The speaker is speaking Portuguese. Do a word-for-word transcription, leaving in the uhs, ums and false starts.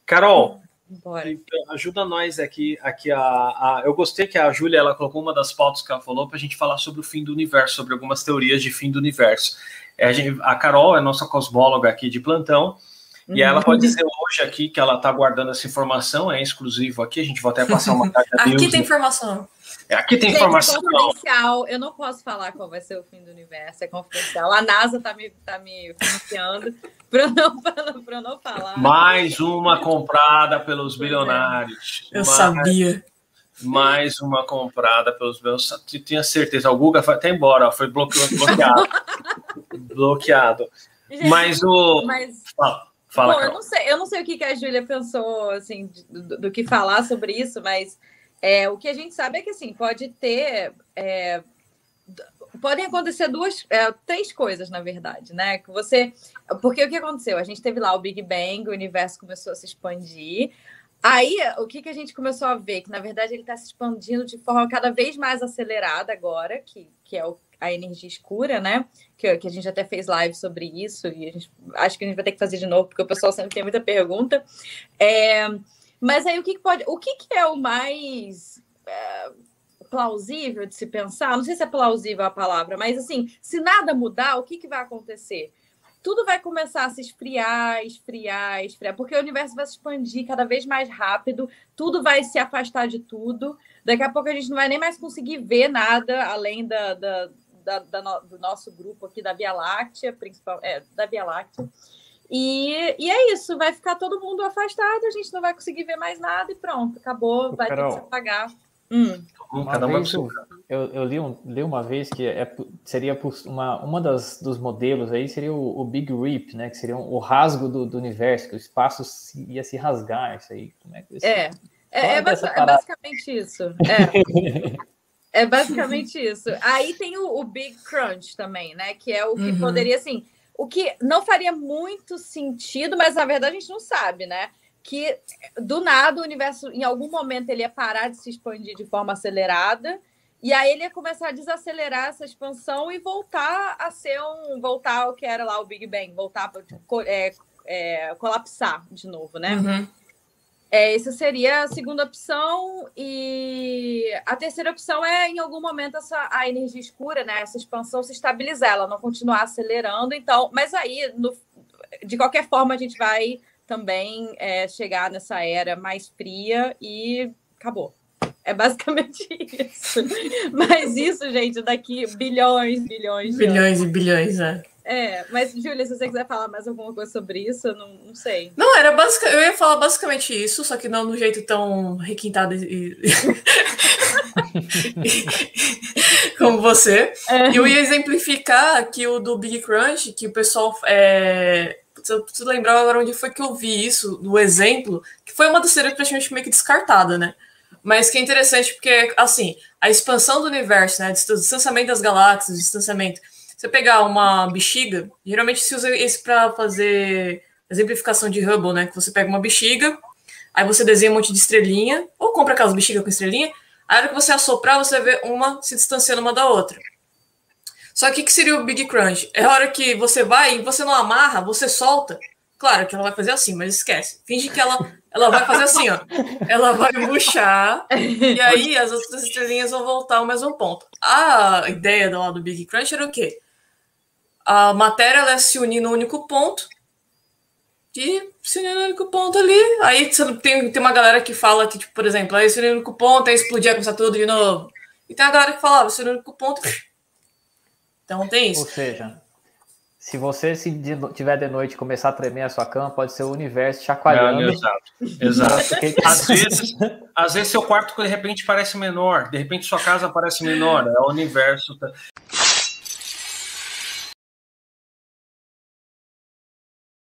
Carol, Bora. então, ajuda nós aqui. aqui a, a, eu gostei que a Júlia ela colocou uma das pautas que ela falou para a gente falar sobre o fim do universo, sobre algumas teorias de fim do universo. É, a, gente, a Carol é nossa cosmóloga aqui de plantão, uhum. E ela pode dizer hoje aqui que ela está guardando essa informação, é exclusivo aqui, a gente vai até passar uma carta Aqui news, tem informação. É, aqui tem gente, informação. É confidencial, eu não posso falar qual vai ser o fim do universo, é confidencial. A NASA está me, tá me financiando para eu, não, eu não falar. Mais uma comprada pelos bilionários. Eu mais, sabia. Mais uma comprada pelos bilionários. Tinha certeza, o Guga foi até embora, foi bloqueado. bloqueado. Gente, mas o... Mas... Fala, fala, Bom, eu não sei, eu não sei o que, que a Júlia pensou, assim, do, do que falar sobre isso, mas é, o que a gente sabe é que, assim, pode ter... É, podem acontecer duas, é, três coisas, na verdade, né? Que você, porque o que aconteceu? A gente teve lá o Big Bang, o universo começou a se expandir. Aí, o que, que a gente começou a ver? Que, na verdade, ele está se expandindo de forma cada vez mais acelerada agora, que, que é o, a energia escura, né? Que, que a gente até fez live sobre isso, e a gente, acho que a gente vai ter que fazer de novo, porque o pessoal sempre tem muita pergunta. É, mas aí, o que, que pode... O que, que é o mais... É, plausível de se pensar, não sei se é plausível a palavra, mas assim, se nada mudar, o que, que vai acontecer? Tudo vai começar a se esfriar, esfriar, esfriar, porque o universo vai se expandir cada vez mais rápido, tudo vai se afastar de tudo, daqui a pouco a gente não vai nem mais conseguir ver nada além da, da, da, da no, do nosso grupo aqui da Via Láctea, principal, é, da Via Láctea, e, e é isso, vai ficar todo mundo afastado, a gente não vai conseguir ver mais nada e pronto, acabou, vai Carol. ter que se apagar. Hum. Uma vez eu, eu, eu li, um, li uma vez que é, seria uma, uma das, dos modelos aí seria o, o Big Rip, né? Que seria um, o rasgo do, do universo, que o espaço se, ia se rasgar, isso aí. Como é, que isso, é, é, é, basic, é basicamente isso. É. é basicamente isso. Aí tem o, o Big Crunch também, né? Que é o que uhum. poderia, assim, o que não faria muito sentido, mas na verdade a gente não sabe, né? Que do nada o universo, em algum momento, ele ia parar de se expandir de forma acelerada, e aí ele ia começar a desacelerar essa expansão e voltar a ser um. Voltar ao que era lá o Big Bang, voltar a é, é, colapsar de novo, né? Uhum. É, essa seria a segunda opção, e a terceira opção é, em algum momento, essa, a energia escura, né? Essa expansão se estabilizar, ela não continuar acelerando, então. Mas aí, no, de qualquer forma, a gente vai. Também é, chegar nessa era mais fria e acabou. É basicamente isso. Mas isso, gente, daqui bilhões, bilhões. Bilhões e bilhões, é. É, mas, Júlia, se você quiser falar mais alguma coisa sobre isso, eu não, não sei. Não, era basic... eu ia falar basicamente isso, só que não do jeito tão requintado e... como você. É. E eu ia exemplificar aqui o do Big Crunch, que o pessoal... É... Eu preciso lembrar agora onde foi que eu vi isso, no exemplo, que foi uma das teorias praticamente meio que descartada, né? Mas que é interessante porque, assim, a expansão do universo, né? O distanciamento das galáxias, o distanciamento. Você pegar uma bexiga, geralmente se usa esse para fazer exemplificação de Hubble, né? Que você pega uma bexiga, aí você desenha um monte de estrelinha, ou compra aquelas bexigas com estrelinha, aí a hora que você assoprar, você vê uma se distanciando uma da outra. Só que o que seria o Big Crunch? É a hora que você vai e você não amarra, você solta. Claro que ela vai fazer assim, mas esquece. Finge que ela, ela vai fazer assim, ó. Ela vai murchar e aí as outras estrelinhas vão voltar ao mesmo ponto. A ideia do lado do Big Crunch era o quê? A matéria ela ia se unir no único ponto e se unir no único ponto ali. Aí tem, tem uma galera que fala que, tipo, por exemplo, aí se unir no único ponto, aí explodir, começar tudo de novo. E tem a galera que fala, se unir no único ponto... Então tem isso. Ou seja, se você se de, tiver de noite e começar a tremer a sua cama, pode ser o universo chacoalhando. Não, exato. Exato. às, vezes, às vezes seu quarto de repente parece menor, de repente sua casa parece menor, é o universo.